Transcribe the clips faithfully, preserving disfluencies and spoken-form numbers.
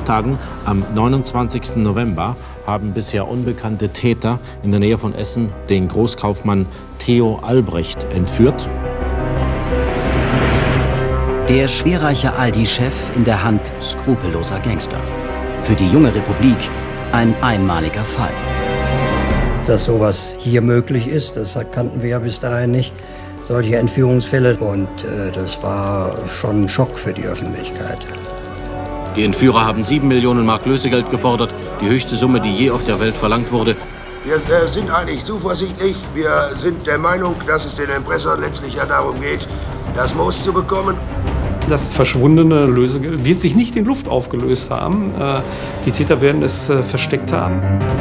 Tagen, am neunundzwanzigsten November, haben bisher unbekannte Täter in der Nähe von Essen den Großkaufmann Theo Albrecht entführt. Der schwerreiche Aldi-Chef in der Hand skrupelloser Gangster. Für die junge Republik ein einmaliger Fall. Dass sowas hier möglich ist, das kannten wir ja bis dahin nicht, solche Entführungsfälle. Und äh, das war schon ein Schock für die Öffentlichkeit. Die Entführer haben sieben Millionen Mark Lösegeld gefordert, die höchste Summe, die je auf der Welt verlangt wurde. Wir äh, sind eigentlich zuversichtlich. Wir sind der Meinung, dass es den Erpressern letztlich ja darum geht, das Moos zu bekommen. Das verschwundene Lösegeld wird sich nicht in Luft aufgelöst haben. Äh, die Täter werden es äh, versteckt haben.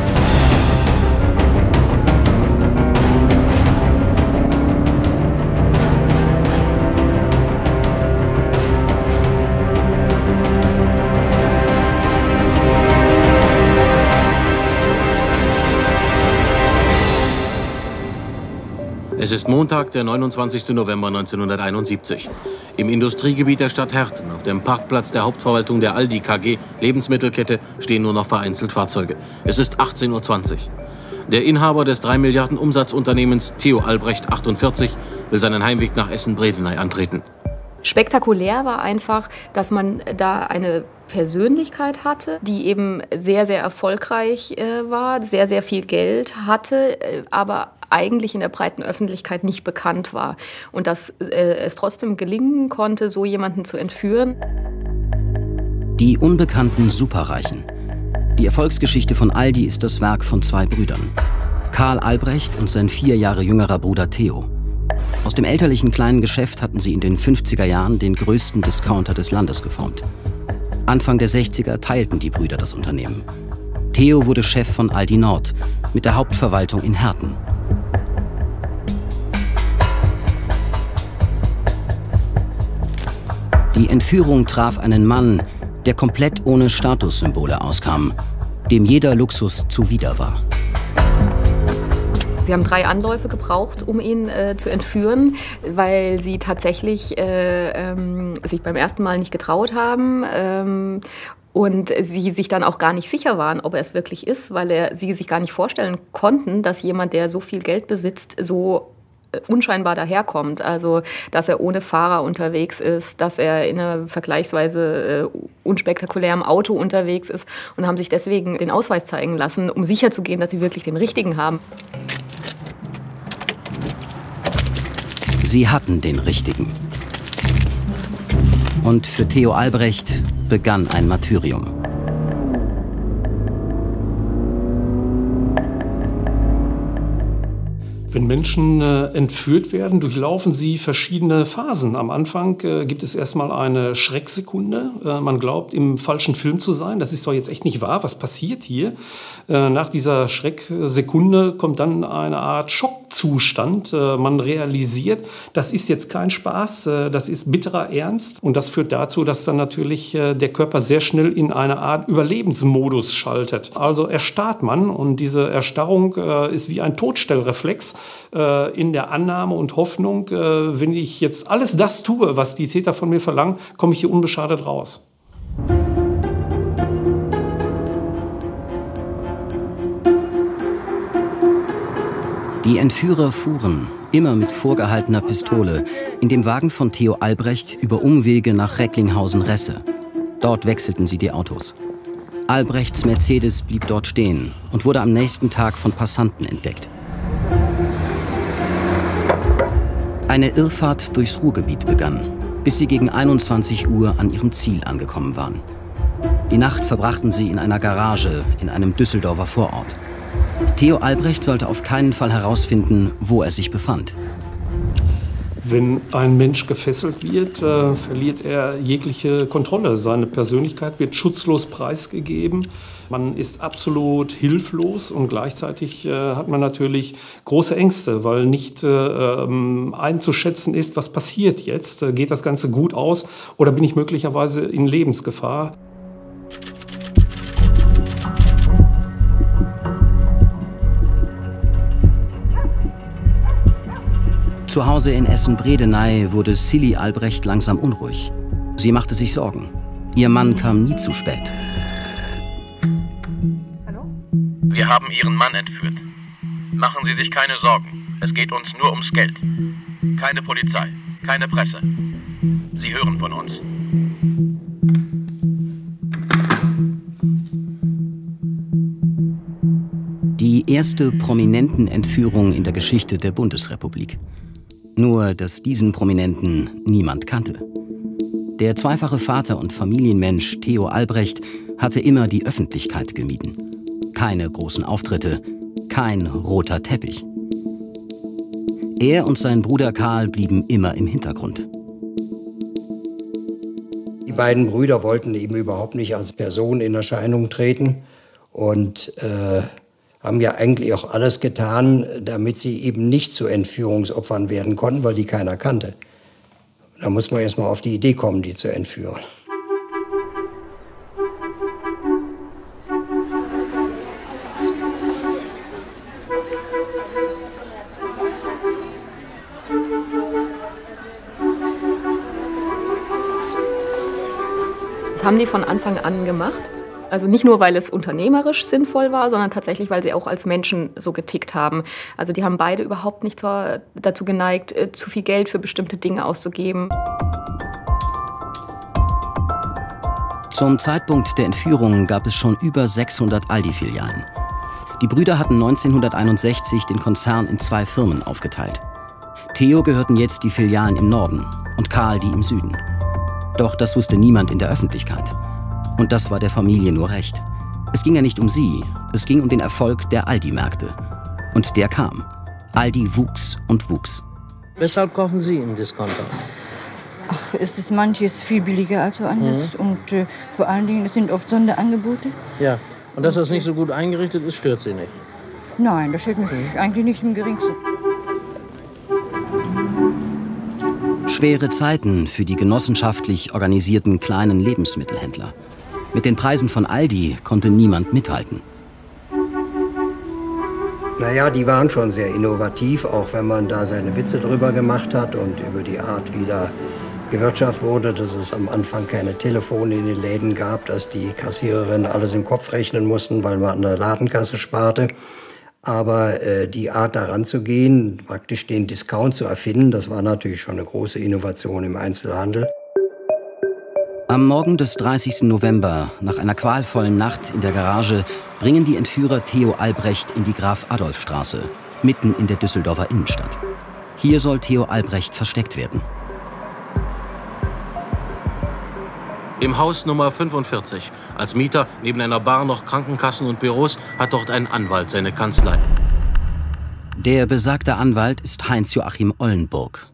Es ist Montag, der neunundzwanzigste November neunzehnhunderteinundsiebzig. Im Industriegebiet der Stadt Herten, auf dem Parkplatz der Hauptverwaltung der Aldi K G, Lebensmittelkette, stehen nur noch vereinzelt Fahrzeuge. Es ist achtzehn Uhr zwanzig. Der Inhaber des drei Milliarden Umsatzunternehmens, Theo Albrecht, achtundvierzig, will seinen Heimweg nach Essen-Bredeney antreten. Spektakulär war einfach, dass man da eine Persönlichkeit hatte, die eben sehr, sehr erfolgreich äh, war, sehr, sehr viel Geld hatte, äh, aber eigentlich in der breiten Öffentlichkeit nicht bekannt war. Und dass äh, es trotzdem gelingen konnte, so jemanden zu entführen. Die unbekannten Superreichen. Die Erfolgsgeschichte von Aldi ist das Werk von zwei Brüdern. Karl Albrecht und sein vier Jahre jüngerer Bruder Theo. Aus dem elterlichen kleinen Geschäft hatten sie in den fünfziger Jahren den größten Discounter des Landes geformt. Anfang der sechziger teilten die Brüder das Unternehmen. Theo wurde Chef von Aldi Nord mit der Hauptverwaltung in Herten. Die Entführung traf einen Mann, der komplett ohne Statussymbole auskam, dem jeder Luxus zuwider war. Sie haben drei Anläufe gebraucht, um ihn äh, zu entführen, weil sie tatsächlich äh, ähm, sich beim ersten Mal nicht getraut haben. Ähm, Und sie sich dann auch gar nicht sicher waren, ob er es wirklich ist, weil er, sie sich gar nicht vorstellen konnten, dass jemand, der so viel Geld besitzt, so unscheinbar daherkommt. Also, dass er ohne Fahrer unterwegs ist, dass er in einem vergleichsweise äh, unspektakulären Auto unterwegs ist und haben sich deswegen den Ausweis zeigen lassen, um sicherzugehen, dass sie wirklich den richtigen haben. Sie hatten den richtigen. Und für Theo Albrecht begann ein Martyrium. Wenn Menschen äh, entführt werden, durchlaufen sie verschiedene Phasen. Am Anfang äh, gibt es erstmal eine Schrecksekunde. Äh, man glaubt, im falschen Film zu sein. Das ist doch jetzt echt nicht wahr. Was passiert hier? Äh, nach dieser Schrecksekunde kommt dann eine Art Schockzustand. Äh, man realisiert, das ist jetzt kein Spaß, äh, das ist bitterer Ernst. Und das führt dazu, dass dann natürlich äh, der Körper sehr schnell in eine Art Überlebensmodus schaltet. Also erstarrt man und diese Erstarrung äh, ist wie ein Todstellreflex. In der Annahme und Hoffnung, wenn ich jetzt alles das tue, was die Täter von mir verlangen, komme ich hier unbeschadet raus. Die Entführer fuhren, immer mit vorgehaltener Pistole, in dem Wagen von Theo Albrecht über Umwege nach Recklinghausen-Resse. Dort wechselten sie die Autos. Albrechts Mercedes blieb dort stehen und wurde am nächsten Tag von Passanten entdeckt. Eine Irrfahrt durchs Ruhrgebiet begann, bis sie gegen einundzwanzig Uhr an ihrem Ziel angekommen waren. Die Nacht verbrachten sie in einer Garage in einem Düsseldorfer Vorort. Theo Albrecht sollte auf keinen Fall herausfinden, wo er sich befand. Wenn ein Mensch gefesselt wird, äh, verliert er jegliche Kontrolle. Seine Persönlichkeit wird schutzlos preisgegeben. Man ist absolut hilflos und gleichzeitig äh, hat man natürlich große Ängste, weil nicht äh, ähm, einzuschätzen ist, was passiert jetzt. Äh, geht das Ganze gut aus oder bin ich möglicherweise in Lebensgefahr? Zu Hause in Essen-Bredeney wurde Silly Albrecht langsam unruhig. Sie machte sich Sorgen. Ihr Mann kam nie zu spät. Wir haben Ihren Mann entführt. Machen Sie sich keine Sorgen. Es geht uns nur ums Geld. Keine Polizei, keine Presse. Sie hören von uns. Die erste Prominentenentführung in der Geschichte der Bundesrepublik. Nur, dass diesen Prominenten niemand kannte. Der zweifache Vater und Familienmensch Theo Albrecht hatte immer die Öffentlichkeit gemieden. Keine großen Auftritte, kein roter Teppich. Er und sein Bruder Karl blieben immer im Hintergrund. Die beiden Brüder wollten eben überhaupt nicht als Person in Erscheinung treten und äh, haben ja eigentlich auch alles getan, damit sie eben nicht zu Entführungsopfern werden konnten, weil die keiner kannte. Da muss man erst mal auf die Idee kommen, die zu entführen. Das haben die von Anfang an gemacht. Also nicht nur, weil es unternehmerisch sinnvoll war, sondern tatsächlich, weil sie auch als Menschen so getickt haben. Also die haben beide überhaupt nicht dazu geneigt, zu viel Geld für bestimmte Dinge auszugeben. Zum Zeitpunkt der Entführung gab es schon über sechshundert Aldi-Filialen. Die Brüder hatten neunzehnhunderteinundsechzig den Konzern in zwei Firmen aufgeteilt. Theo gehörten jetzt die Filialen im Norden und Karl die im Süden. Doch das wusste niemand in der Öffentlichkeit. Und das war der Familie nur recht. Es ging ja nicht um sie, es ging um den Erfolg der Aldi-Märkte. Und der kam. Aldi wuchs und wuchs. Weshalb kaufen Sie im Discounter? Ach, es ist manches viel billiger als woanders. Mhm. Und äh, vor allen Dingen, es sind oft Sonderangebote. Ja, und dass das nicht so gut eingerichtet ist, stört Sie nicht? Nein, das stört mich mhm. eigentlich nicht im Geringsten. Schwere Zeiten für die genossenschaftlich organisierten kleinen Lebensmittelhändler. Mit den Preisen von Aldi konnte niemand mithalten. Naja, die waren schon sehr innovativ, auch wenn man da seine Witze drüber gemacht hat und über die Art, wie da gewirtschaftet wurde, dass es am Anfang keine Telefone in den Läden gab, dass die Kassiererinnen alles im Kopf rechnen mussten, weil man an der Ladenkasse sparte. Aber äh, die Art, daran zu gehen, praktisch den Discount zu erfinden, das war natürlich schon eine große Innovation im Einzelhandel. Am Morgen des dreißigsten November, nach einer qualvollen Nacht in der Garage, bringen die Entführer Theo Albrecht in die Graf-Adolf-Straße, mitten in der Düsseldorfer Innenstadt. Hier soll Theo Albrecht versteckt werden. Im Haus Nummer fünfundvierzig. Als Mieter neben einer Bar noch Krankenkassen und Büros hat dort ein Anwalt seine Kanzlei. Der besagte Anwalt ist Heinz-Joachim Ollenburg.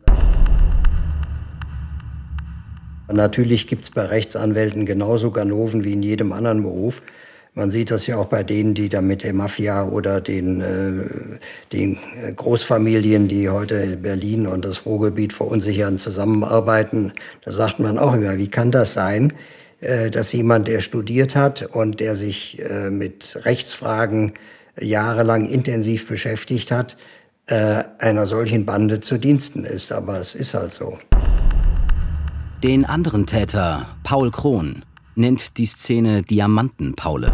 Natürlich gibt es bei Rechtsanwälten genauso Ganoven wie in jedem anderen Beruf. Man sieht das ja auch bei denen, die da mit der Mafia oder den, äh, den Großfamilien, die heute Berlin und das Ruhrgebiet verunsichern, zusammenarbeiten. Da sagt man auch immer, wie kann das sein, äh, dass jemand, der studiert hat und der sich äh, mit Rechtsfragen jahrelang intensiv beschäftigt hat, äh, einer solchen Bande zu Diensten ist. Aber es ist halt so. Den anderen Täter, Paul Krohn, nennt die Szene Diamanten-Paule.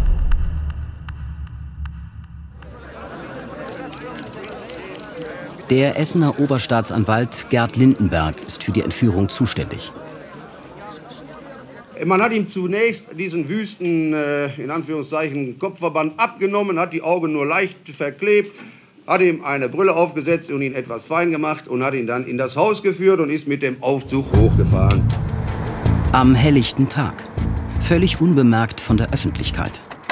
Der Essener Oberstaatsanwalt Gerd Lindenberg ist für die Entführung zuständig. Man hat ihm zunächst diesen wüsten, äh, in Anführungszeichen, Kopfverband abgenommen, hat die Augen nur leicht verklebt, hat ihm eine Brille aufgesetzt und ihn etwas fein gemacht und hat ihn dann in das Haus geführt und ist mit dem Aufzug hochgefahren. Am helllichten Tag. Völlig unbemerkt von der Öffentlichkeit.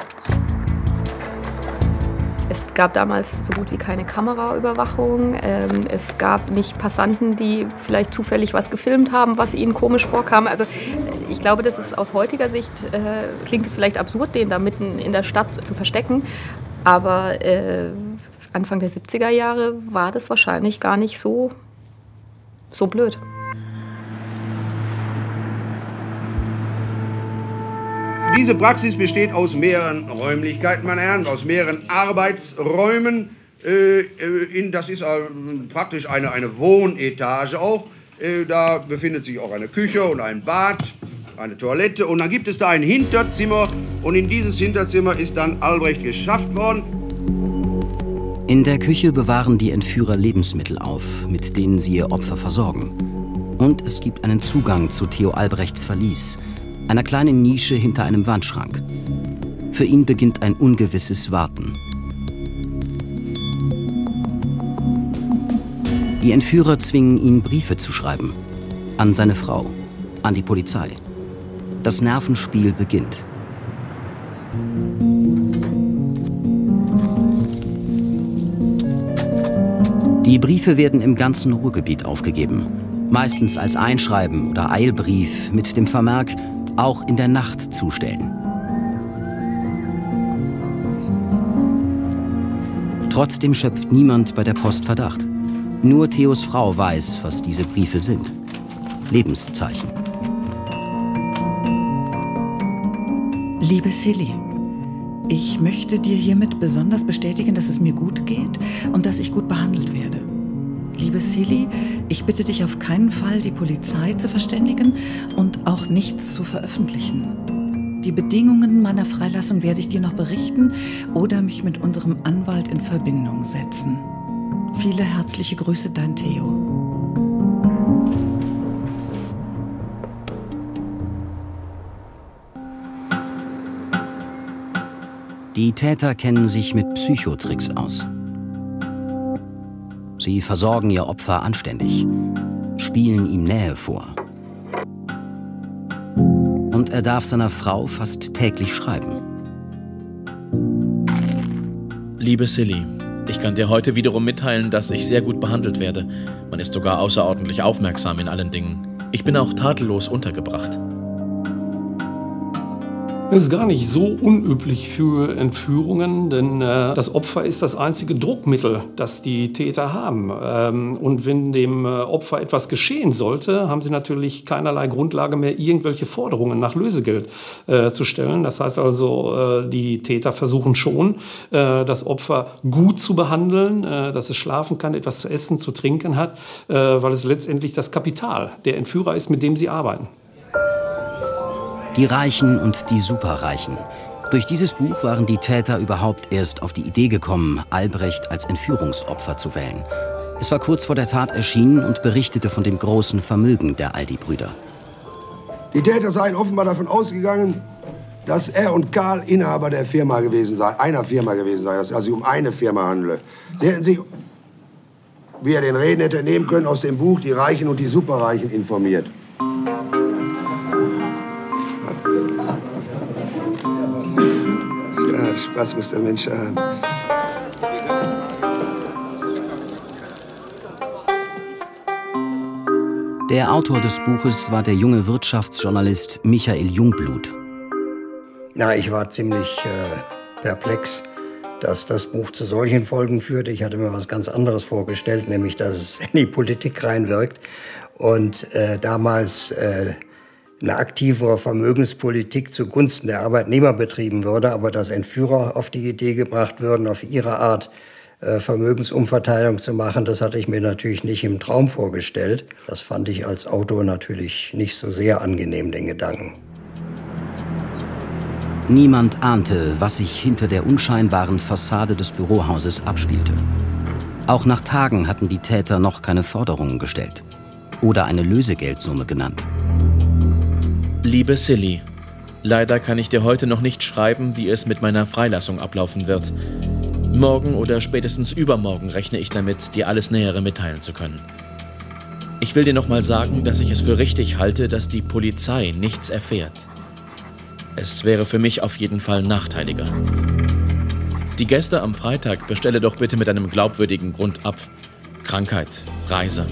Es gab damals so gut wie keine Kameraüberwachung. Ähm, es gab nicht Passanten, die vielleicht zufällig was gefilmt haben, was ihnen komisch vorkam. Also ich glaube, das ist aus heutiger Sicht, äh, klingt es vielleicht absurd, den da mitten in der Stadt zu verstecken. Aber äh, Anfang der siebziger Jahre war das wahrscheinlich gar nicht so, so blöd. Diese Praxis besteht aus mehreren Räumlichkeiten, meine Herren, aus mehreren Arbeitsräumen. Äh, in, das ist äh, praktisch eine, eine Wohnetage auch. Äh, da befindet sich auch eine Küche und ein Bad, eine Toilette und dann gibt es da ein Hinterzimmer und in dieses Hinterzimmer ist dann Albrecht geschafft worden. In der Küche bewahren die Entführer Lebensmittel auf, mit denen sie ihr Opfer versorgen. Und es gibt einen Zugang zu Theo Albrechts Verlies, einer kleinen Nische hinter einem Wandschrank. Für ihn beginnt ein ungewisses Warten. Die Entführer zwingen ihn, Briefe zu schreiben. An seine Frau, an die Polizei. Das Nervenspiel beginnt. Die Briefe werden im ganzen Ruhrgebiet aufgegeben. Meistens als Einschreiben oder Eilbrief mit dem Vermerk, auch in der Nacht zustellen. Trotzdem schöpft niemand bei der Post Verdacht. Nur Theos Frau weiß, was diese Briefe sind. Lebenszeichen. Liebe Silly, ich möchte dir hiermit besonders bestätigen, dass es mir gut geht und dass ich gut behandelt werde. Liebe Silly, ich bitte dich auf keinen Fall, die Polizei zu verständigen und auch nichts zu veröffentlichen. Die Bedingungen meiner Freilassung werde ich dir noch berichten oder mich mit unserem Anwalt in Verbindung setzen. Viele herzliche Grüße, dein Theo. Die Täter kennen sich mit Psychotricks aus. Sie versorgen ihr Opfer anständig, spielen ihm Nähe vor. Und er darf seiner Frau fast täglich schreiben. Liebe Silly, ich kann dir heute wiederum mitteilen, dass ich sehr gut behandelt werde. Man ist sogar außerordentlich aufmerksam in allen Dingen. Ich bin auch tadellos untergebracht. Das ist gar nicht so unüblich für Entführungen, denn äh, das Opfer ist das einzige Druckmittel, das die Täter haben. Ähm, und wenn dem äh, Opfer etwas geschehen sollte, haben sie natürlich keinerlei Grundlage mehr, irgendwelche Forderungen nach Lösegeld äh, zu stellen. Das heißt also, äh, die Täter versuchen schon, äh, das Opfer gut zu behandeln, äh, dass es schlafen kann, etwas zu essen, zu trinken hat, äh, weil es letztendlich das Kapital der Entführer ist, mit dem sie arbeiten. Die Reichen und die Superreichen. Durch dieses Buch waren die Täter überhaupt erst auf die Idee gekommen, Albrecht als Entführungsopfer zu wählen. Es war kurz vor der Tat erschienen und berichtete von dem großen Vermögen der Aldi-Brüder. Die Täter seien offenbar davon ausgegangen, dass er und Karl Inhaber der Firma gewesen sei, einer Firma gewesen sei, dass es also um eine Firma handle. Sie hätten sich, wie er den Reden hätte nehmen können, aus dem Buch Die Reichen und die Superreichen informiert. Ja, Spaß muss der Mensch haben. Der Autor des Buches war der junge Wirtschaftsjournalist Michael Jungblut. Na, ich war ziemlich äh, perplex, dass das Buch zu solchen Folgen führte. Ich hatte mir was ganz anderes vorgestellt, nämlich, dass es in die Politik reinwirkt und äh, damals äh, eine aktivere Vermögenspolitik zugunsten der Arbeitnehmer betrieben würde, aber dass Entführer auf die Idee gebracht würden, auf ihre Art äh, Vermögensumverteilung zu machen, das hatte ich mir natürlich nicht im Traum vorgestellt. Das fand ich als Autor natürlich nicht so sehr angenehm, den Gedanken. Niemand ahnte, was sich hinter der unscheinbaren Fassade des Bürohauses abspielte. Auch nach Tagen hatten die Täter noch keine Forderungen gestellt oder eine Lösegeldsumme genannt. Liebe Silly, leider kann ich dir heute noch nicht schreiben, wie es mit meiner Freilassung ablaufen wird. Morgen oder spätestens übermorgen rechne ich damit, dir alles Nähere mitteilen zu können. Ich will dir noch mal sagen, dass ich es für richtig halte, dass die Polizei nichts erfährt. Es wäre für mich auf jeden Fall nachteiliger. Die Gäste am Freitag bestelle doch bitte mit einem glaubwürdigen Grund ab. Krankheit, Reise.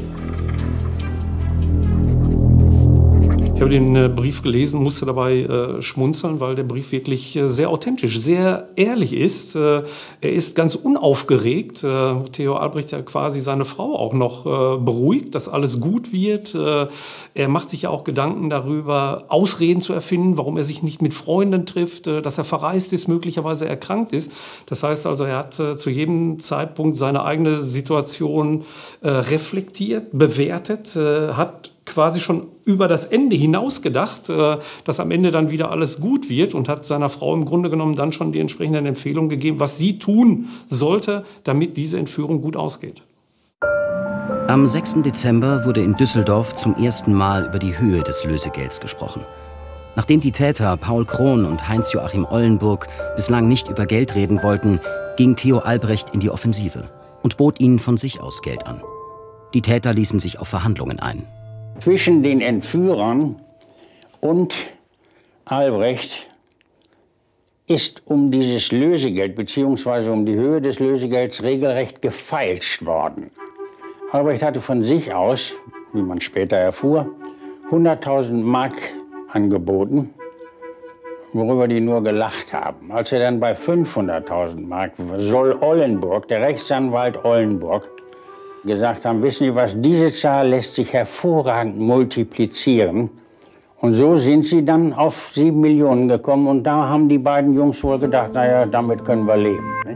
Ich habe den äh, Brief gelesen, musste dabei äh, schmunzeln, weil der Brief wirklich äh, sehr authentisch, sehr ehrlich ist. Äh, er ist ganz unaufgeregt. Äh, Theo Albrecht hat quasi seine Frau auch noch äh, beruhigt, dass alles gut wird. Äh, er macht sich ja auch Gedanken darüber, Ausreden zu erfinden, warum er sich nicht mit Freunden trifft, äh, dass er verreist ist, möglicherweise erkrankt ist. Das heißt also, er hat äh, zu jedem Zeitpunkt seine eigene Situation äh, reflektiert, bewertet, äh, hat quasi schon über das Ende hinaus gedacht, äh, dass am Ende dann wieder alles gut wird und hat seiner Frau im Grunde genommen dann schon die entsprechenden Empfehlungen gegeben, was sie tun sollte, damit diese Entführung gut ausgeht. Am sechsten Dezember wurde in Düsseldorf zum ersten Mal über die Höhe des Lösegelds gesprochen. Nachdem die Täter Paul Krohn und Heinz-Joachim Ollenburg bislang nicht über Geld reden wollten, ging Theo Albrecht in die Offensive und bot ihnen von sich aus Geld an. Die Täter ließen sich auf Verhandlungen ein. Zwischen den Entführern und Albrecht ist um dieses Lösegeld bzw. um die Höhe des Lösegelds regelrecht gefeilscht worden. Albrecht hatte von sich aus, wie man später erfuhr, hunderttausend Mark angeboten, worüber die nur gelacht haben. Als er dann bei fünfhunderttausend Mark soll Ollenburg, der Rechtsanwalt Ollenburg, gesagt haben, wissen Sie was, diese Zahl lässt sich hervorragend multiplizieren. Und so sind sie dann auf sieben Millionen gekommen. Und da haben die beiden Jungs wohl gedacht, naja, damit können wir leben. Ne?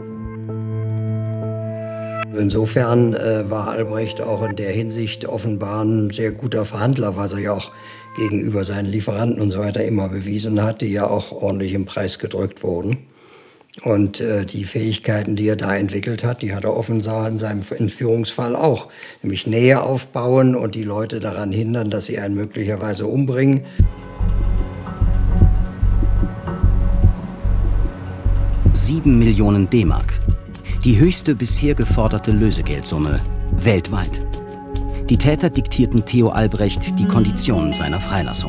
Insofern äh, war Albrecht auch in der Hinsicht offenbar ein sehr guter Verhandler, was er ja auch gegenüber seinen Lieferanten und so weiter immer bewiesen hat, die ja auch ordentlich im Preis gedrückt wurden. Und äh, die Fähigkeiten, die er da entwickelt hat, die hat er offenbar in seinem Entführungsfall auch. Nämlich Nähe aufbauen und die Leute daran hindern, dass sie einen möglicherweise umbringen. Sieben Millionen D-Mark. Die höchste bisher geforderte Lösegeldsumme weltweit. Die Täter diktierten Theo Albrecht die Konditionen seiner Freilassung.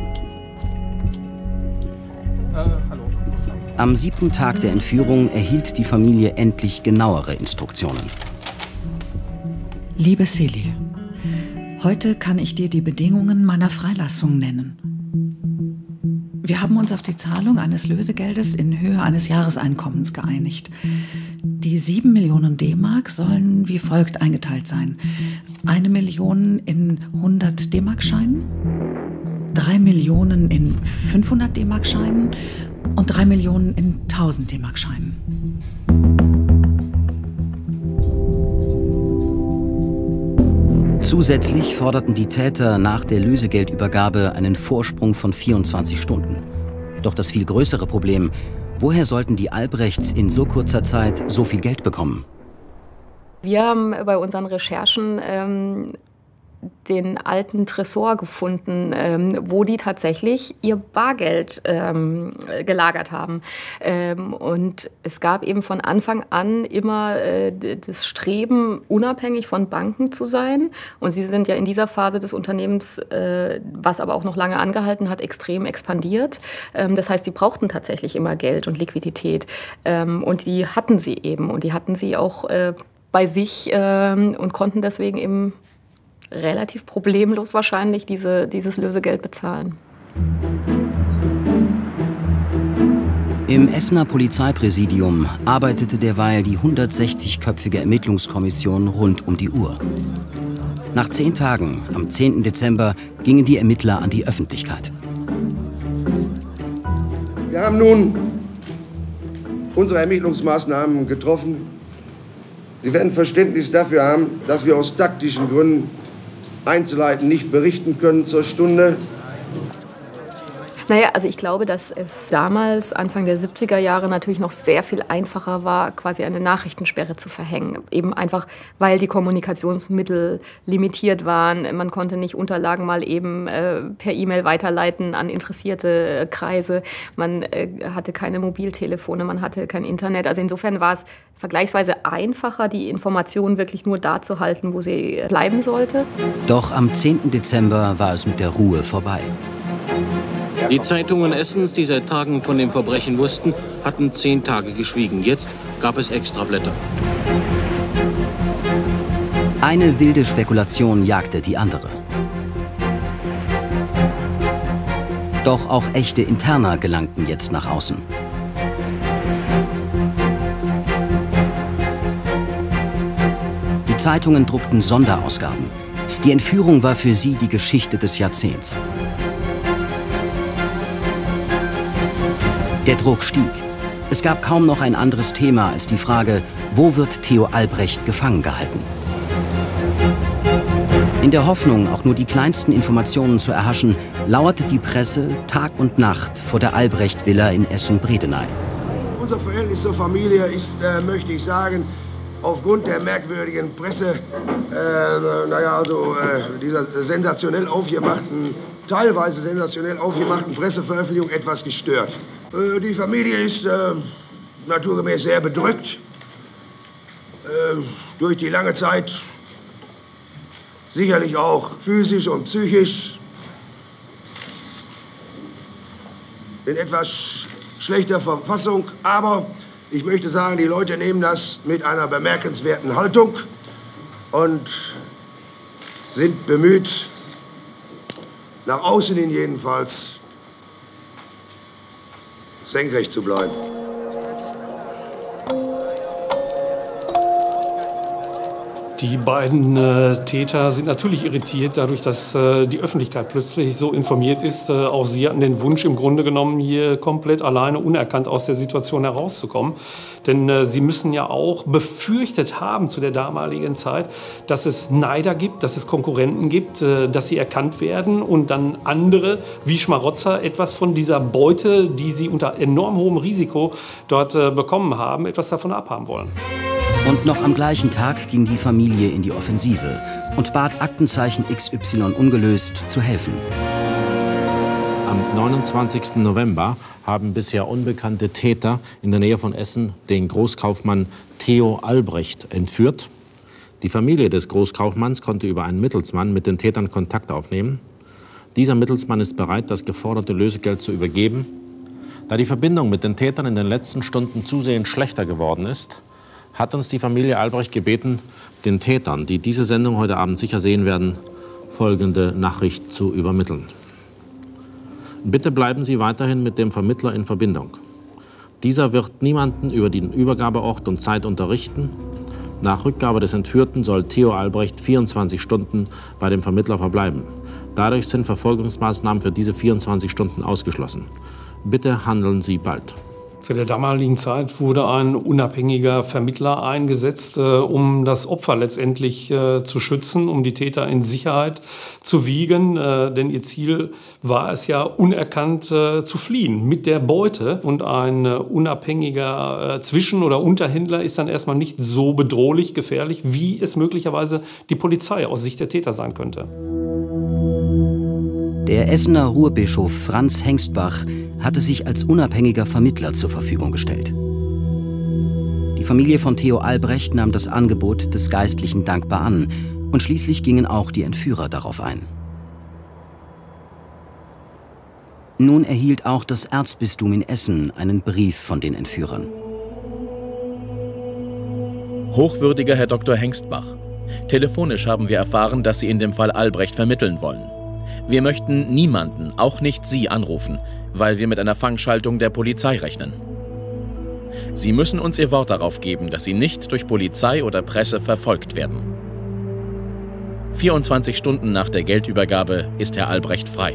Am siebten Tag der Entführung erhielt die Familie endlich genauere Instruktionen. Liebe Silly, heute kann ich dir die Bedingungen meiner Freilassung nennen. Wir haben uns auf die Zahlung eines Lösegeldes in Höhe eines Jahreseinkommens geeinigt. Die sieben Millionen D-Mark sollen wie folgt eingeteilt sein. Eine Million in hundert D-Mark-Scheinen, drei Millionen in fünfhundert D-Mark-Scheinen und drei Millionen in tausend D-Mark-Scheinen. Zusätzlich forderten die Täter nach der Lösegeldübergabe einen Vorsprung von vierundzwanzig Stunden. Doch das viel größere Problem: Woher sollten die Albrechts in so kurzer Zeit so viel Geld bekommen? Wir haben bei unseren Recherchen ähm, den alten Tresor gefunden, ähm, wo die tatsächlich ihr Bargeld ähm, gelagert haben. Ähm, und es gab eben von Anfang an immer äh, das Streben, unabhängig von Banken zu sein. Und sie sind ja in dieser Phase des Unternehmens, äh, was aber auch noch lange angehalten hat, extrem expandiert. Ähm, das heißt, sie brauchten tatsächlich immer Geld und Liquidität. Ähm, und die hatten sie eben. Und die hatten sie auch äh, bei sich äh, und konnten deswegen eben relativ problemlos wahrscheinlich diese, dieses Lösegeld bezahlen. Im Essener Polizeipräsidium arbeitete derweil die hundertsechzigköpfige Ermittlungskommission rund um die Uhr. Nach zehn Tagen, am zehnten Dezember, gingen die Ermittler an die Öffentlichkeit. Wir haben nun unsere Ermittlungsmaßnahmen getroffen. Sie werden Verständnis dafür haben, dass wir aus taktischen Gründen Einzelheiten nicht berichten können zur Stunde. Naja, also ich glaube, dass es damals, Anfang der siebziger Jahre, natürlich noch sehr viel einfacher war, quasi eine Nachrichtensperre zu verhängen. Eben einfach, weil die Kommunikationsmittel limitiert waren. Man konnte nicht Unterlagen mal eben äh, per E-Mail weiterleiten an interessierte äh, Kreise. Man äh, hatte keine Mobiltelefone, man hatte kein Internet. Also insofern war es vergleichsweise einfacher, die Informationen wirklich nur da zu halten, wo sie bleiben sollte. Doch am zehnten Dezember war es mit der Ruhe vorbei. Die Zeitungen Essens, die seit Tagen von dem Verbrechen wussten, hatten zehn Tage geschwiegen. Jetzt gab es Extrablätter. Eine wilde Spekulation jagte die andere. Doch auch echte Interna gelangten jetzt nach außen. Die Zeitungen druckten Sonderausgaben. Die Entführung war für sie die Geschichte des Jahrzehnts. Der Druck stieg. Es gab kaum noch ein anderes Thema als die Frage, wo wird Theo Albrecht gefangen gehalten? In der Hoffnung, auch nur die kleinsten Informationen zu erhaschen, lauerte die Presse Tag und Nacht vor der Albrecht-Villa in Essen-Bredeney. Unser Verhältnis zur Familie ist, äh, möchte ich sagen, aufgrund der merkwürdigen Presse, äh, naja, also äh, dieser sensationell aufgemachten, teilweise sensationell aufgemachten Presseveröffentlichung etwas gestört. Äh, die Familie ist äh, naturgemäß sehr bedrückt. Äh, durch die lange Zeit sicherlich auch physisch und psychisch in etwas sch schlechter Verfassung. Aber ich möchte sagen, die Leute nehmen das mit einer bemerkenswerten Haltung und sind bemüht, nach außen hin jedenfalls senkrecht zu bleiben. Die beiden äh, Täter sind natürlich irritiert dadurch, dass äh, die Öffentlichkeit plötzlich so informiert ist. Äh, auch sie hatten den Wunsch im Grunde genommen, hier komplett alleine, unerkannt aus der Situation herauszukommen. Denn äh, sie müssen ja auch befürchtet haben zu der damaligen Zeit, dass es Neider gibt, dass es Konkurrenten gibt, äh, dass sie erkannt werden und dann andere wie Schmarotzer etwas von dieser Beute, die sie unter enorm hohem Risiko dort äh, bekommen haben, etwas davon abhaben wollen. Und noch am gleichen Tag ging die Familie in die Offensive und bat Aktenzeichen X Y ungelöst zu helfen. Am neunundzwanzigsten November haben bisher unbekannte Täter in der Nähe von Essen den Großkaufmann Theo Albrecht entführt. Die Familie des Großkaufmanns konnte über einen Mittelsmann mit den Tätern Kontakt aufnehmen. Dieser Mittelsmann ist bereit, das geforderte Lösegeld zu übergeben. Da die Verbindung mit den Tätern in den letzten Stunden zusehends schlechter geworden ist, hat uns die Familie Albrecht gebeten, den Tätern, die diese Sendung heute Abend sicher sehen werden, folgende Nachricht zu übermitteln. Bitte bleiben Sie weiterhin mit dem Vermittler in Verbindung. Dieser wird niemanden über den Übergabeort und Zeit unterrichten. Nach Rückgabe des Entführten soll Theo Albrecht vierundzwanzig Stunden bei dem Vermittler verbleiben. Dadurch sind Verfolgungsmaßnahmen für diese vierundzwanzig Stunden ausgeschlossen. Bitte handeln Sie bald. Zu der damaligen Zeit wurde ein unabhängiger Vermittler eingesetzt, äh, um das Opfer letztendlich äh, zu schützen, um die Täter in Sicherheit zu wiegen. Äh, denn ihr Ziel war es ja, unerkannt äh, zu fliehen mit der Beute. Und ein äh, unabhängiger äh, Zwischen- oder Unterhändler ist dann erstmal nicht so bedrohlich, gefährlich, wie es möglicherweise die Polizei aus Sicht der Täter sein könnte. Der Essener Ruhrbischof Franz Hengstbach hatte sich als unabhängiger Vermittler zur Verfügung gestellt. Die Familie von Theo Albrecht nahm das Angebot des Geistlichen dankbar an und schließlich gingen auch die Entführer darauf ein. Nun erhielt auch das Erzbistum in Essen einen Brief von den Entführern. Hochwürdiger Herr Doktor Hengstbach, telefonisch haben wir erfahren, dass Sie in dem Fall Albrecht vermitteln wollen. Wir möchten niemanden, auch nicht Sie, anrufen, weil wir mit einer Fangschaltung der Polizei rechnen. Sie müssen uns Ihr Wort darauf geben, dass Sie nicht durch Polizei oder Presse verfolgt werden. vierundzwanzig Stunden nach der Geldübergabe ist Herr Albrecht frei.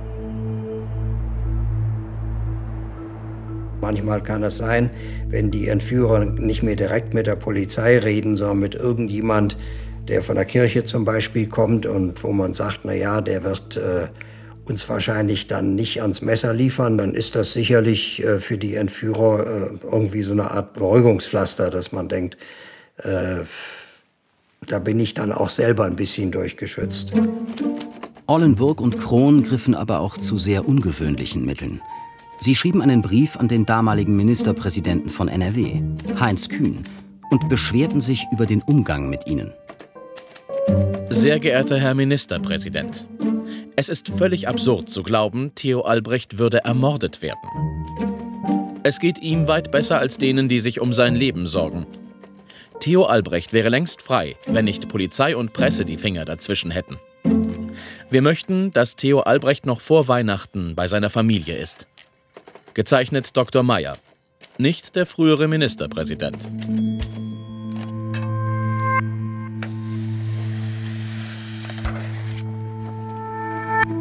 Manchmal kann es sein, wenn die Entführer nicht mehr direkt mit der Polizei reden, sondern mit irgendjemand, der von der Kirche zum Beispiel kommt und wo man sagt, na ja, der wird äh, uns wahrscheinlich dann nicht ans Messer liefern, dann ist das sicherlich äh, für die Entführer äh, irgendwie so eine Art Beruhigungspflaster, dass man denkt, äh, da bin ich dann auch selber ein bisschen durchgeschützt. Ollenburg und Krohn griffen aber auch zu sehr ungewöhnlichen Mitteln. Sie schrieben einen Brief an den damaligen Ministerpräsidenten von N R W, Heinz Kühn, und beschwerten sich über den Umgang mit ihnen. Sehr geehrter Herr Ministerpräsident, es ist völlig absurd zu glauben, Theo Albrecht würde ermordet werden. Es geht ihm weit besser als denen, die sich um sein Leben sorgen. Theo Albrecht wäre längst frei, wenn nicht Polizei und Presse die Finger dazwischen hätten. Wir möchten, dass Theo Albrecht noch vor Weihnachten bei seiner Familie ist. Gezeichnet Doktor Meyer, nicht der frühere Ministerpräsident.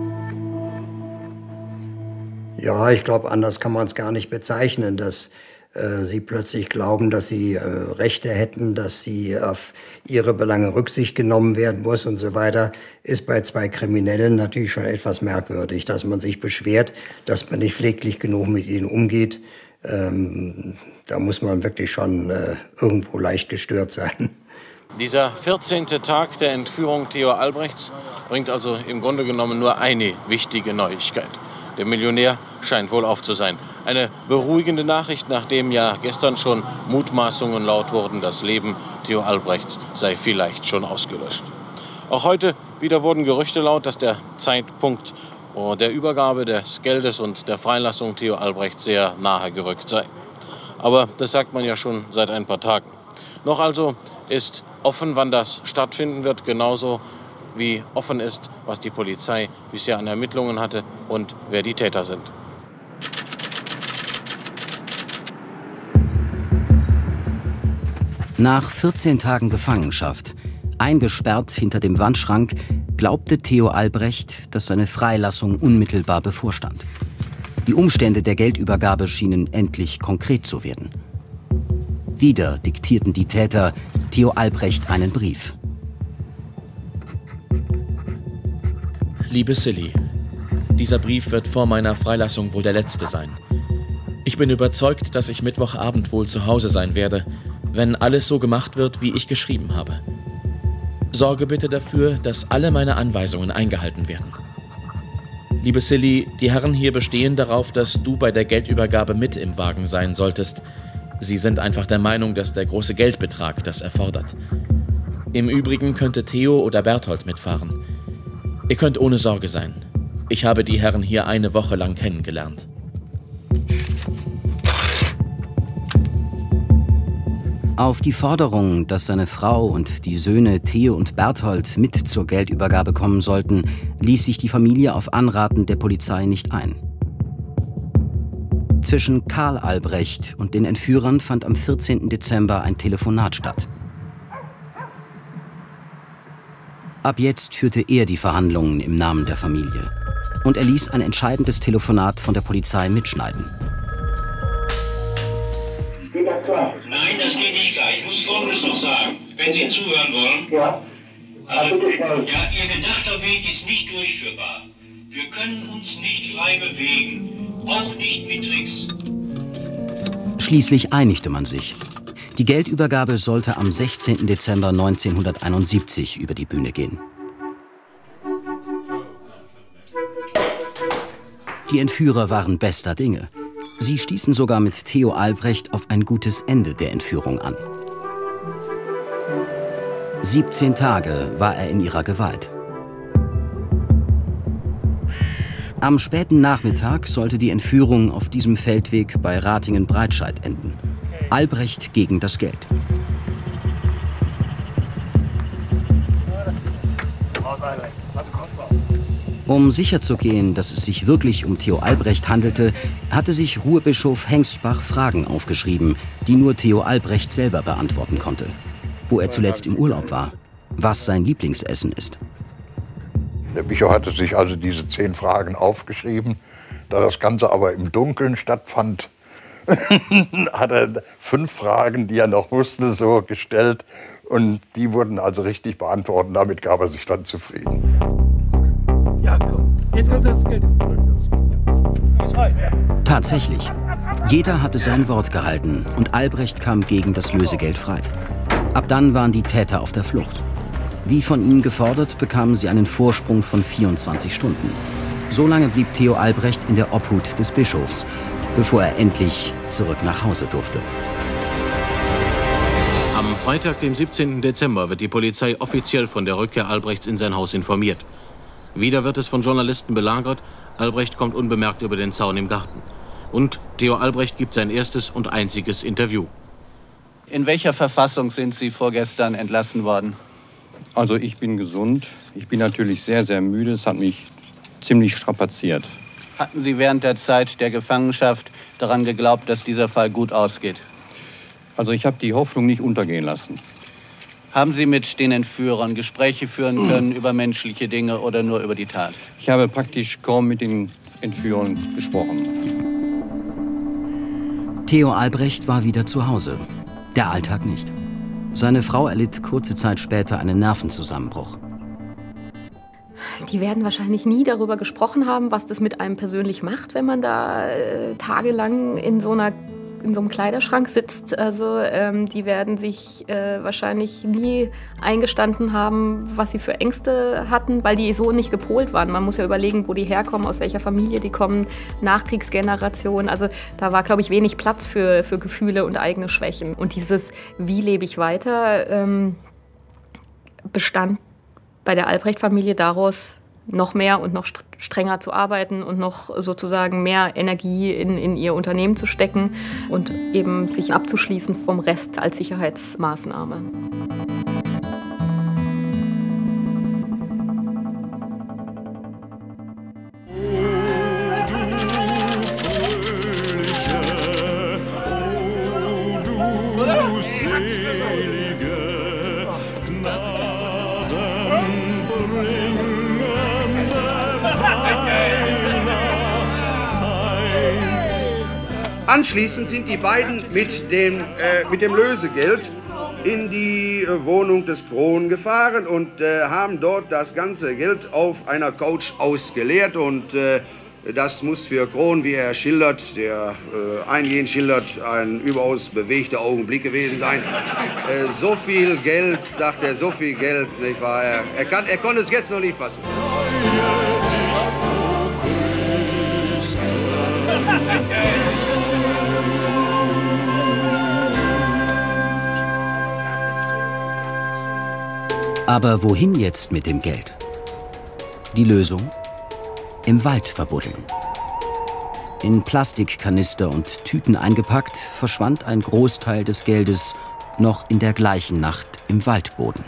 Ja, ich glaube, anders kann man es gar nicht bezeichnen, dass äh, sie plötzlich glauben, dass sie äh, Rechte hätten, dass sie auf ihre Belange Rücksicht genommen werden muss und so weiter, ist bei zwei Kriminellen natürlich schon etwas merkwürdig, dass man sich beschwert, dass man nicht pfleglich genug mit ihnen umgeht. Ähm, da muss man wirklich schon äh, irgendwo leicht gestört sein. Dieser vierzehnte Tag der Entführung Theo Albrechts bringt also im Grunde genommen nur eine wichtige Neuigkeit. Der Millionär scheint wohl auf zu sein. Eine beruhigende Nachricht, nachdem ja gestern schon Mutmaßungen laut wurden, das Leben Theo Albrechts sei vielleicht schon ausgelöscht. Auch heute wieder wurden Gerüchte laut, dass der Zeitpunkt der Übergabe des Geldes und der Freilassung Theo Albrechts sehr nahe gerückt sei. Aber das sagt man ja schon seit ein paar Tagen. Noch also ist offen, wann das stattfinden wird, genauso wie offen ist, was die Polizei bisher an Ermittlungen hatte und wer die Täter sind. Nach vierzehn Tagen Gefangenschaft, eingesperrt hinter dem Wandschrank, glaubte Theo Albrecht, dass seine Freilassung unmittelbar bevorstand. Die Umstände der Geldübergabe schienen endlich konkret zu werden. Wieder diktierten die Täter Theo Albrecht einen Brief. Liebe Silly, dieser Brief wird vor meiner Freilassung wohl der letzte sein. Ich bin überzeugt, dass ich Mittwochabend wohl zu Hause sein werde, wenn alles so gemacht wird, wie ich geschrieben habe. Sorge bitte dafür, dass alle meine Anweisungen eingehalten werden. Liebe Silly, die Herren hier bestehen darauf, dass du bei der Geldübergabe mit im Wagen sein solltest. Sie sind einfach der Meinung, dass der große Geldbetrag das erfordert. Im Übrigen könnte Theo oder Berthold mitfahren. Ihr könnt ohne Sorge sein. Ich habe die Herren hier eine Woche lang kennengelernt. Auf die Forderung, dass seine Frau und die Söhne Theo und Berthold mit zur Geldübergabe kommen sollten, ließ sich die Familie auf Anraten der Polizei nicht ein. Zwischen Karl Albrecht und den Entführern fand am vierzehnten Dezember ein Telefonat statt. Ab jetzt führte er die Verhandlungen im Namen der Familie. Und er ließ ein entscheidendes Telefonat von der Polizei mitschneiden. Nein, das geht nicht gleich. Ich muss Folgendes noch sagen. Wenn Sie zuhören wollen. Ja. Also, ja, Ihr gedachter Weg ist nicht durchführbar. Wir können uns nicht frei bewegen. Auch nicht mit Tricks. Schließlich einigte man sich. Die Geldübergabe sollte am sechzehnten Dezember neunzehnhunderteinundsiebzig über die Bühne gehen. Die Entführer waren bester Dinge. Sie stießen sogar mit Theo Albrecht auf ein gutes Ende der Entführung an. siebzehn Tage war er in ihrer Gewalt. Am späten Nachmittag sollte die Entführung auf diesem Feldweg bei Ratingen-Breitscheid enden. Albrecht gegen das Geld. Um sicherzugehen, dass es sich wirklich um Theo Albrecht handelte, hatte sich Ruhrbischof Hengstbach Fragen aufgeschrieben, die nur Theo Albrecht selber beantworten konnte. Wo er zuletzt im Urlaub war, was sein Lieblingsessen ist. Der Bischof hatte sich also diese zehn Fragen aufgeschrieben. Da das Ganze aber im Dunkeln stattfand, hat er fünf Fragen, die er noch wusste, so gestellt. Und die wurden also richtig beantwortet. Damit gab er sich dann zufrieden. Ja, komm. Jetzt kannst du das Geld. Tatsächlich. Jeder hatte sein Wort gehalten und Albrecht kam gegen das Lösegeld frei. Ab dann waren die Täter auf der Flucht. Wie von ihnen gefordert, bekamen sie einen Vorsprung von vierundzwanzig Stunden. So lange blieb Theo Albrecht in der Obhut des Bischofs, bevor er endlich zurück nach Hause durfte. Am Freitag, dem siebzehnten Dezember, wird die Polizei offiziell von der Rückkehr Albrechts in sein Haus informiert. Wieder wird es von Journalisten belagert. Albrecht kommt unbemerkt über den Zaun im Garten. Und Theo Albrecht gibt sein erstes und einziges Interview. In welcher Verfassung sind Sie vorgestern entlassen worden? Also ich bin gesund. Ich bin natürlich sehr, sehr müde. Es hat mich ziemlich strapaziert. Hatten Sie während der Zeit der Gefangenschaft daran geglaubt, dass dieser Fall gut ausgeht? Also ich habe die Hoffnung nicht untergehen lassen. Haben Sie mit den Entführern Gespräche führen können über menschliche Dinge oder nur über die Tat? Ich habe praktisch kaum mit den Entführern gesprochen. Theo Albrecht war wieder zu Hause, der Alltag nicht. Seine Frau erlitt kurze Zeit später einen Nervenzusammenbruch. Die werden wahrscheinlich nie darüber gesprochen haben, was das mit einem persönlich macht, wenn man da äh, tagelang in so, einer, in so einem Kleiderschrank sitzt. Also ähm, die werden sich äh, wahrscheinlich nie eingestanden haben, was sie für Ängste hatten, weil die so nicht gepolt waren. Man muss ja überlegen, wo die herkommen, aus welcher Familie die kommen, Nachkriegsgeneration. Also da war, glaube ich, wenig Platz für, für Gefühle und eigene Schwächen. Und dieses Wie lebe ich weiter ähm, bestand bei der Albrecht-Familie daraus, noch mehr und noch strenger zu arbeiten und noch sozusagen mehr Energie in, in ihr Unternehmen zu stecken und eben sich abzuschließen vom Rest als Sicherheitsmaßnahme. Anschließend sind die beiden mit dem, äh, mit dem Lösegeld in die äh, Wohnung des Krohn gefahren und äh, haben dort das ganze Geld auf einer Couch ausgeleert. Und äh, das muss für Krohn, wie er schildert, der äh, eingehend schildert, ein überaus bewegter Augenblick gewesen sein. Äh, so viel Geld, sagt er, so viel Geld, nicht wahr? Er, er, kann, er konnte es jetzt noch nicht fassen. Aber wohin jetzt mit dem Geld? Die Lösung? Im Wald verbuddeln. In Plastikkanister und Tüten eingepackt, verschwand ein Großteil des Geldes noch in der gleichen Nacht im Waldboden.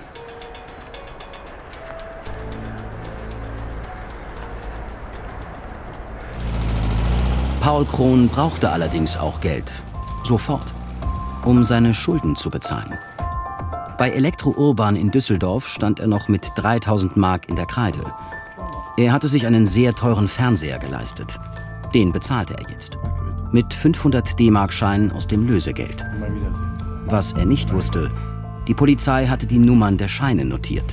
Paul Krohn brauchte allerdings auch Geld. Sofort. Um seine Schulden zu bezahlen. Bei Elektro Urban in Düsseldorf stand er noch mit dreitausend Mark in der Kreide. Er hatte sich einen sehr teuren Fernseher geleistet. Den bezahlte er jetzt. Mit fünfhundert D-Mark-Scheinen aus dem Lösegeld. Was er nicht wusste, die Polizei hatte die Nummern der Scheine notiert.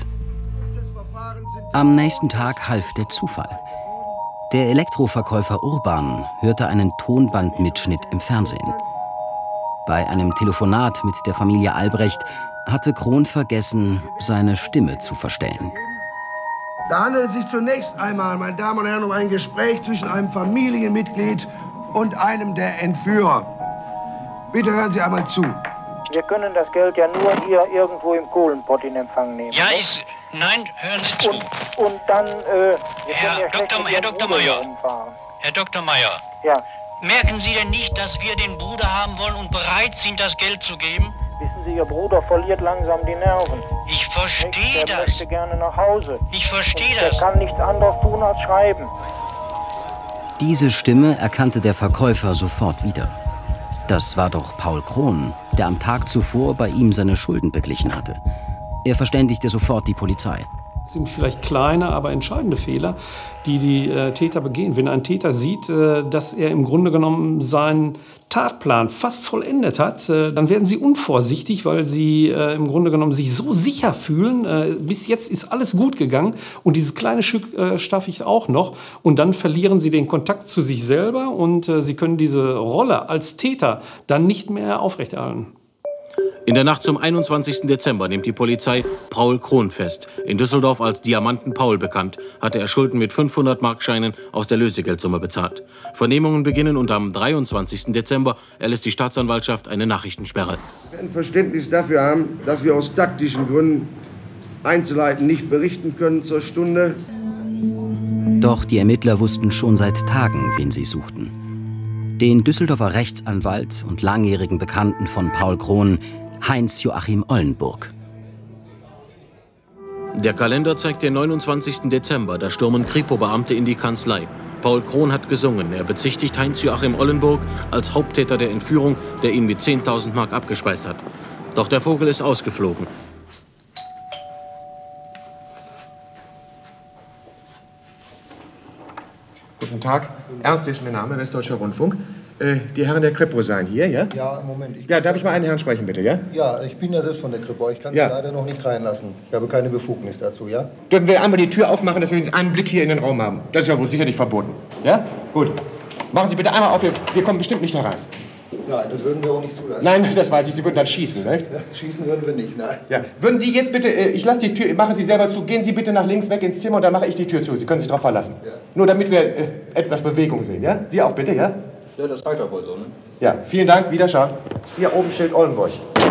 Am nächsten Tag half der Zufall. Der Elektroverkäufer Urban hörte einen Tonbandmitschnitt im Fernsehen. Bei einem Telefonat mit der Familie Albrecht hatte Krohn vergessen, seine Stimme zu verstellen. Da handelt es sich zunächst einmal, meine Damen und Herren, um ein Gespräch zwischen einem Familienmitglied und einem der Entführer. Bitte hören Sie einmal zu. Wir können das Geld ja nur hier irgendwo im Kohlenpott in Empfang nehmen. Ja, ist... Nein, hören Sie zu. Und, und dann... Äh, wir Herr, ja Doktor, Herr Doktor Meier. Herr Doktor Meier. Ja. Merken Sie denn nicht, dass wir den Bruder haben wollen und bereit sind, das Geld zu geben? Wissen Sie, Ihr Bruder verliert langsam die Nerven. Ich verstehe das. Er möchte gerne nach Hause. Ich verstehe das. Er kann nichts anderes tun als schreiben. Diese Stimme erkannte der Verkäufer sofort wieder. Das war doch Paul Krohn, der am Tag zuvor bei ihm seine Schulden beglichen hatte. Er verständigte sofort die Polizei. Das sind vielleicht kleine, aber entscheidende Fehler, die die äh, Täter begehen. Wenn ein Täter sieht, äh, dass er im Grunde genommen seinen Tatplan fast vollendet hat, äh, dann werden sie unvorsichtig, weil sie äh, im Grunde genommen sich so sicher fühlen. Äh, bis jetzt ist alles gut gegangen und dieses kleine Stück äh, schaffe ich auch noch. Und dann verlieren sie den Kontakt zu sich selber und äh, sie können diese Rolle als Täter dann nicht mehr aufrechterhalten. In der Nacht zum einundzwanzigsten Dezember nimmt die Polizei Paul Krohn fest. In Düsseldorf als Diamanten Paul bekannt, hatte er Schulden mit fünfhundert Markscheinen aus der Lösegeldsumme bezahlt. Vernehmungen beginnen und am dreiundzwanzigsten Dezember erlässt die Staatsanwaltschaft eine Nachrichtensperre. Wir werden Verständnis dafür haben, dass wir aus taktischen Gründen Einzelheiten nicht berichten können zur Stunde. Doch die Ermittler wussten schon seit Tagen, wen sie suchten. Den Düsseldorfer Rechtsanwalt und langjährigen Bekannten von Paul Krohn, Heinz-Joachim Ollenburg. Der Kalender zeigt den neunundzwanzigsten Dezember. Da stürmen Kripo-Beamte in die Kanzlei. Paul Krohn hat gesungen. Er bezichtigt Heinz-Joachim Ollenburg als Haupttäter der Entführung, der ihn mit zehntausend Mark abgespeist hat. Doch der Vogel ist ausgeflogen. Guten Tag, Ernst ist mein Name, Westdeutscher Rundfunk. äh, die Herren der Kripo sein hier, ja? Ja, Moment. Ich ja, darf ich mal einen Herrn sprechen, bitte, ja? Ja, ich bin ja selbst von der Kripo. Ich kann ja. Sie leider noch nicht reinlassen. Ich habe keine Befugnis dazu, ja? Dürfen wir einmal die Tür aufmachen, dass wir jetzt einen Blick hier in den Raum haben? Das ist ja wohl sicherlich verboten. Ja? Gut. Machen Sie bitte einmal auf, wir, wir kommen bestimmt nicht herein. Nein, das würden wir auch nicht zulassen. Nein, das weiß ich, Sie würden dann schießen, ne? Ja, schießen würden wir nicht, nein. Ja. Würden Sie jetzt bitte, ich lasse die Tür, machen Sie selber zu, gehen Sie bitte nach links weg ins Zimmer und dann mache ich die Tür zu. Sie können sich darauf verlassen. Ja. Nur damit wir äh, etwas Bewegung sehen, ja? Sie auch bitte, ja? Ja, das reicht doch wohl so, ne? Ja, vielen Dank, Wiederschauen. Hier oben steht Ollenburg.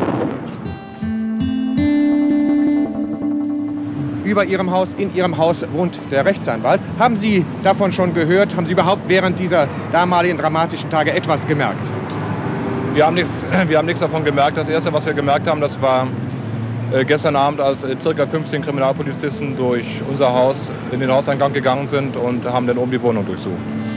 Über Ihrem Haus, in Ihrem Haus wohnt der Rechtsanwalt. Haben Sie davon schon gehört? Haben Sie überhaupt während dieser damaligen dramatischen Tage etwas gemerkt? Wir haben nichts, wir haben nichts davon gemerkt. Das Erste, was wir gemerkt haben, das war äh, gestern Abend, als äh, circa fünfzehn Kriminalpolizisten durch unser Haus in den Hauseingang gegangen sind und haben dann oben die Wohnung durchsucht.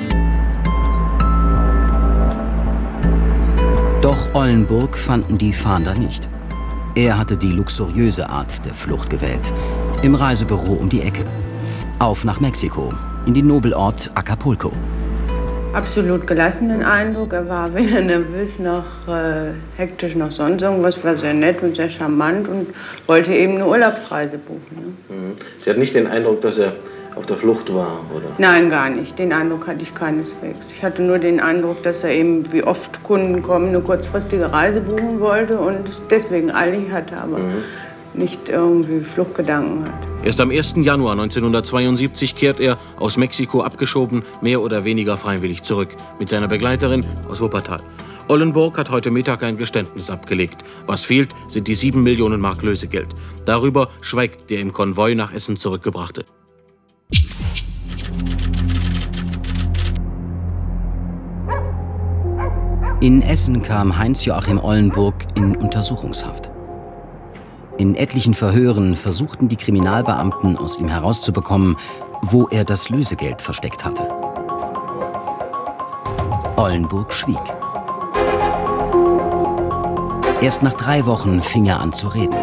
Doch Ollenburg fanden die Fahnder nicht. Er hatte die luxuriöse Art der Flucht gewählt. Im Reisebüro um die Ecke. Auf nach Mexiko, in den Nobelort Acapulco. Absolut gelassenen Eindruck. Er war weder nervös noch äh, hektisch noch sonst irgendwas. War sehr nett und sehr charmant und wollte eben eine Urlaubsreise buchen. Ne? Sie hat nicht den Eindruck, dass er auf der Flucht war, oder? Nein, gar nicht. Den Eindruck hatte ich keineswegs. Ich hatte nur den Eindruck, dass er eben, wie oft Kunden kommen, eine kurzfristige Reise buchen wollte und es deswegen eilig hatte, aber mhm. nicht irgendwie Fluchtgedanken hat. Erst am ersten Januar neunzehnhundertzweiundsiebzig kehrt er, aus Mexiko abgeschoben, mehr oder weniger freiwillig zurück, mit seiner Begleiterin aus Wuppertal. Ollenburg hat heute Mittag ein Geständnis abgelegt. Was fehlt, sind die sieben Millionen Mark Lösegeld. Darüber schweigt der im Konvoi nach Essen zurückgebrachte. In Essen kam Heinz-Joachim Ollenburg in Untersuchungshaft. In etlichen Verhören versuchten die Kriminalbeamten aus ihm herauszubekommen, wo er das Lösegeld versteckt hatte. Ollenburg schwieg. Erst nach drei Wochen fing er an zu reden.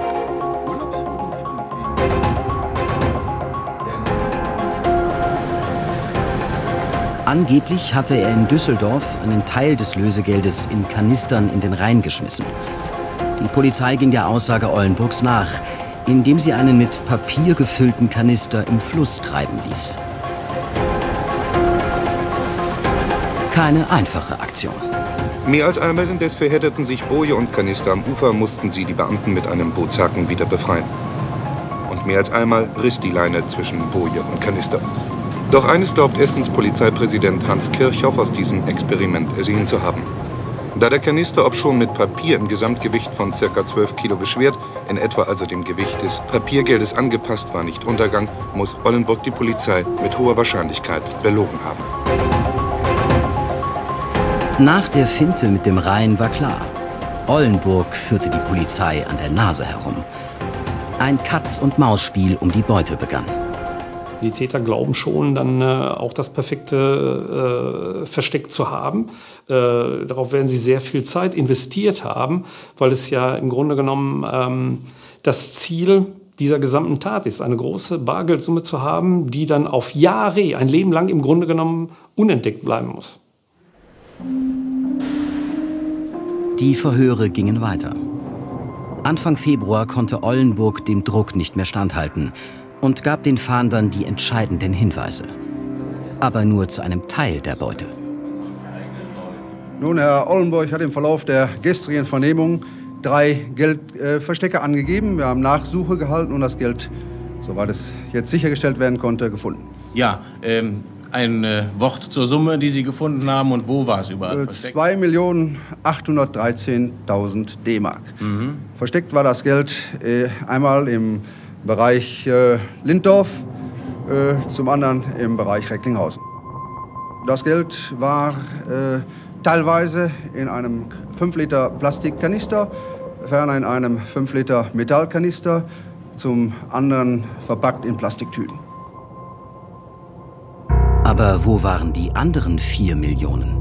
Angeblich hatte er in Düsseldorf einen Teil des Lösegeldes in Kanistern in den Rhein geschmissen. Die Polizei ging der Aussage Ollenburgs nach, indem sie einen mit Papier gefüllten Kanister im Fluss treiben ließ. Keine einfache Aktion. Mehr als einmal indes verhedderten sich Boje und Kanister am Ufer, mussten sie die Beamten mit einem Bootshaken wieder befreien. Und mehr als einmal riss die Leine zwischen Boje und Kanister. Doch eines glaubt Essens Polizeipräsident Hans Kirchhoff aus diesem Experiment ersehen zu haben. Da der Kanister, obschon mit Papier im Gesamtgewicht von ca. zwölf Kilo beschwert, in etwa also dem Gewicht des Papiergeldes angepasst war, nicht Untergang, muss Ollenburg die Polizei mit hoher Wahrscheinlichkeit belogen haben. Nach der Finte mit dem Rhein war klar, Ollenburg führte die Polizei an der Nase herum. Ein Katz-und-Maus-Spiel um die Beute begann. Die Täter glauben schon, dann äh, auch das perfekte äh, Versteck zu haben. Äh, darauf werden sie sehr viel Zeit investiert haben, weil es ja im Grunde genommen ähm, das Ziel dieser gesamten Tat ist, eine große Bargeldsumme zu haben, die dann auf Jahre, ein Leben lang im Grunde genommen unentdeckt bleiben muss. Die Verhöre gingen weiter. Anfang Februar konnte Ollenburg dem Druck nicht mehr standhalten und gab den Fahndern die entscheidenden Hinweise. Aber nur zu einem Teil der Beute. Nun, Herr Ollenburg hat im Verlauf der gestrigen Vernehmung drei Geldverstecke äh, angegeben. Wir haben Nachsuche gehalten und das Geld, soweit es jetzt sichergestellt werden konnte, gefunden. Ja, ähm, ein äh, Wort zur Summe, die Sie gefunden haben und wo war es überall Äh, versteckt? zwei Millionen achthundertdreizehntausend D-Mark. Mhm. Versteckt war das Geld äh, einmal im Bereich äh, Linddorf, äh, zum anderen im Bereich Recklinghausen. Das Geld war äh, teilweise in einem fünf Liter Plastikkanister, ferner in einem fünf Liter Metallkanister, zum anderen verpackt in Plastiktüten. Aber wo waren die anderen vier Millionen?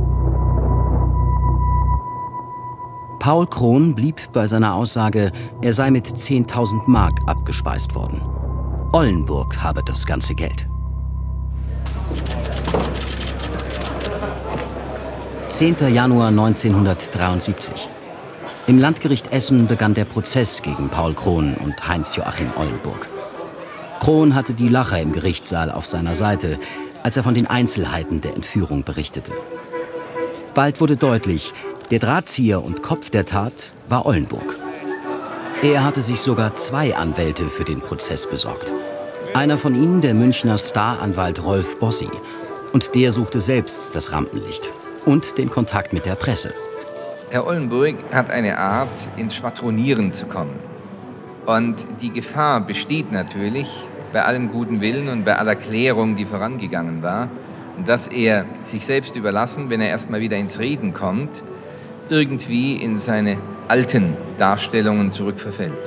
Paul Krohn blieb bei seiner Aussage, er sei mit zehntausend Mark abgespeist worden. Ollenburg habe das ganze Geld. zehnter Januar neunzehnhundertdreiundsiebzig. Im Landgericht Essen begann der Prozess gegen Paul Krohn und Heinz-Joachim Eulenburg. Krohn hatte die Lacher im Gerichtssaal auf seiner Seite, als er von den Einzelheiten der Entführung berichtete. Bald wurde deutlich, der Drahtzieher und Kopf der Tat war Eulenburg. Er hatte sich sogar zwei Anwälte für den Prozess besorgt. Einer von ihnen der Münchner Staranwalt Rolf Bossi. Und der suchte selbst das Rampenlicht und den Kontakt mit der Presse. Herr Eulenburg hat eine Art, ins Schwadronieren zu kommen. Und die Gefahr besteht natürlich, bei allem guten Willen und bei aller Klärung, die vorangegangen war, dass er sich selbst überlassen, wenn er erstmal wieder ins Reden kommt, irgendwie in seine alten Darstellungen zurückverfällt.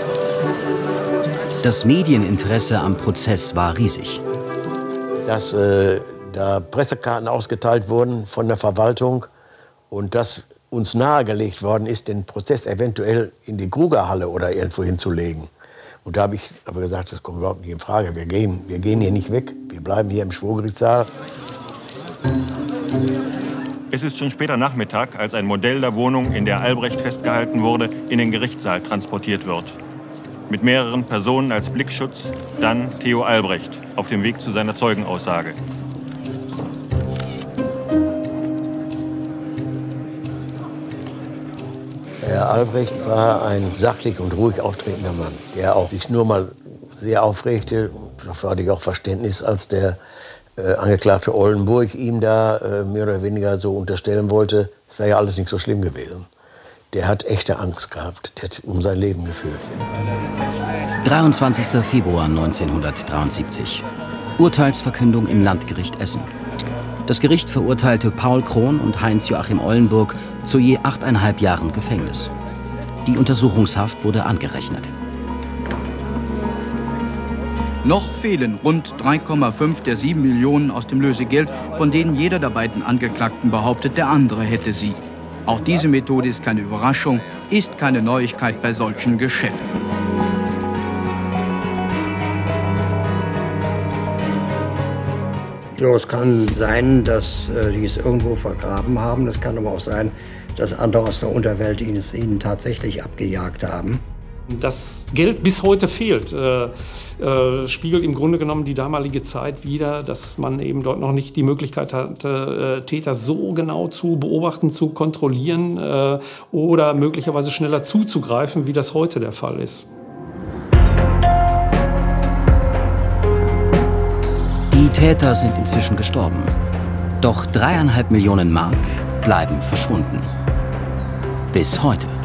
Das Medieninteresse am Prozess war riesig. Dass äh, da Pressekarten ausgeteilt wurden von der Verwaltung und dass uns nahegelegt worden ist, den Prozess eventuell in die Krugerhalle oder irgendwo hinzulegen. Und da habe ich aber gesagt, das kommt überhaupt nicht in Frage. Wir gehen, wir gehen hier nicht weg. Wir bleiben hier im Schwurgerichtssaal. Es ist schon später Nachmittag, als ein Modell der Wohnung, in der Albrecht festgehalten wurde, in den Gerichtssaal transportiert wird. Mit mehreren Personen als Blickschutz, dann Theo Albrecht, auf dem Weg zu seiner Zeugenaussage. Herr Albrecht war ein sachlich und ruhig auftretender Mann, der auch sich nur mal sehr aufregte. Dafür hatte ich auch Verständnis, als der äh, Angeklagte Eulenburg ihm da äh, mehr oder weniger so unterstellen wollte, es wäre ja alles nicht so schlimm gewesen. Der hat echte Angst gehabt, der hat um sein Leben gefürchtet. dreiundzwanzigster Februar neunzehnhundertdreiundsiebzig. Urteilsverkündung im Landgericht Essen. Das Gericht verurteilte Paul Krohn und Heinz-Joachim Eulenburg zu je achteinhalb Jahren Gefängnis. Die Untersuchungshaft wurde angerechnet. Noch fehlen rund drei Komma fünf der sieben Millionen aus dem Lösegeld, von denen jeder der beiden Angeklagten behauptet, der andere hätte sie. Auch diese Methode ist keine Überraschung, ist keine Neuigkeit bei solchen Geschäften. Ja, es kann sein, dass äh, die es irgendwo vergraben haben. Es kann aber auch sein, dass andere aus der Unterwelt ihn, es ihnen tatsächlich abgejagt haben. Das Geld bis heute fehlt, äh, äh, spiegelt im Grunde genommen die damalige Zeit wider, dass man eben dort noch nicht die Möglichkeit hatte, äh, Täter so genau zu beobachten, zu kontrollieren äh, oder möglicherweise schneller zuzugreifen, wie das heute der Fall ist. Die Täter sind inzwischen gestorben. Doch dreieinhalb Millionen Mark bleiben verschwunden. Bis heute.